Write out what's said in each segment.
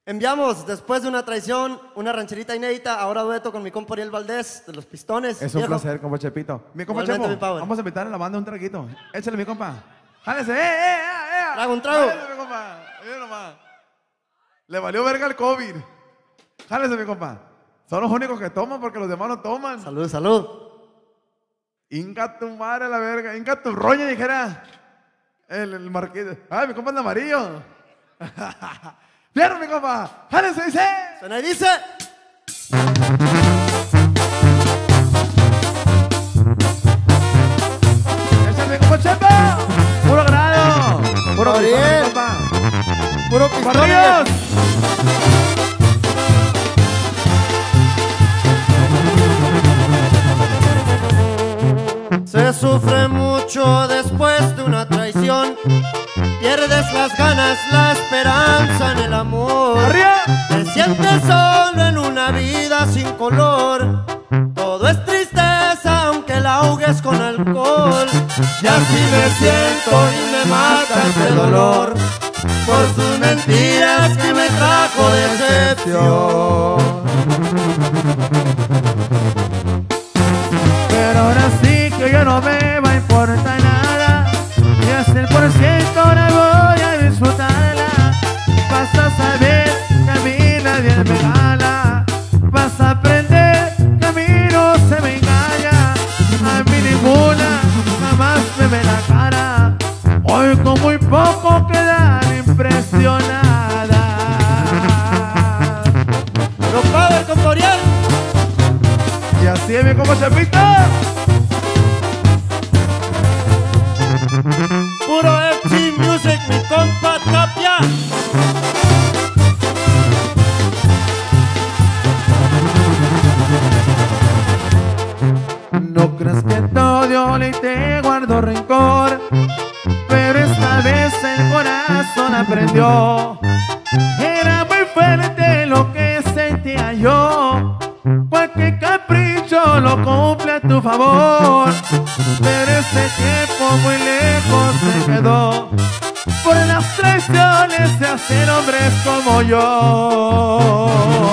Enviamos, después de una traición, una rancherita inédita, ahora dueto con mi compa Ariel Valdés, de Los Pistones. Es un placer, compa Chepito. Mi compa Igualmente, Chepo, mi power. vamos a invitar a la banda un traguito. Échale, mi compa. ¡Jálese! Trago un trago. Jálese, mi compa. Mira nomás. Le valió verga el COVID. Jálese, mi compa. Son los únicos que toman porque los demás no toman. Salud, salud. Inca tu madre la verga. Inca tu roña, dijera. El marqués. Ay, mi compa es de amarillo. ¡Vieron, mi compa! ¡Jálese, dice! Suena y dice. ¡Échale, compa Chepo! ¡Puro grado! ¡Puro Ariel. grado, compa! Puro pistones. ¡Barrios! Se sufre mucho después de una traición. Pierdes las ganas, la esperanza en el amor. ¡Arriba! Te sientes solo en una vida sin color. Todo es tristeza aunque la ahogues con alcohol. Y así me siento y me mata este dolor por sus mentiras que me trajo decepción. Pero ahora sí que ya no me va a importar nada. Y al 100% ahora voy a disfrutarla. Vas a saber que a mí nadie me gana. Vas a aprender que a mí no se me engaña. A mí ninguna jamás me ve la cara. Hoy con muy poco quedan impresionadas. Pero power con Ariel. Y así es mi compa Chepito. Puro FG Music, mi compa Tapia. No creas que te odio ni te guardo rencor, pero esta vez el corazón aprendió. Era muy fuerte lo que sentía yo. Cualquier capricho lo cumple a tu favor, pero ese tiempo muy lejos se quedó por las traiciones de hacer hombres como yo.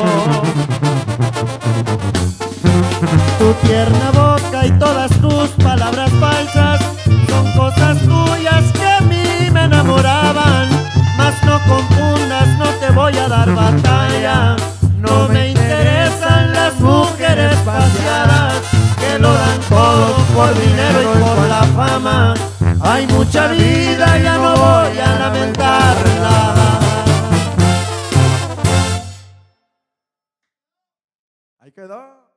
Tu tierna boca y todas tus palabras falsas son cosas tuyas que a mí me enamoraban. Mas no confundas, no te voy a dar batalla. No me interesan las mujeres paseadas que lo dan todo por dinero y por la fama. Hay mucha vida, ya no voy a lamentarla. Ahí quedó.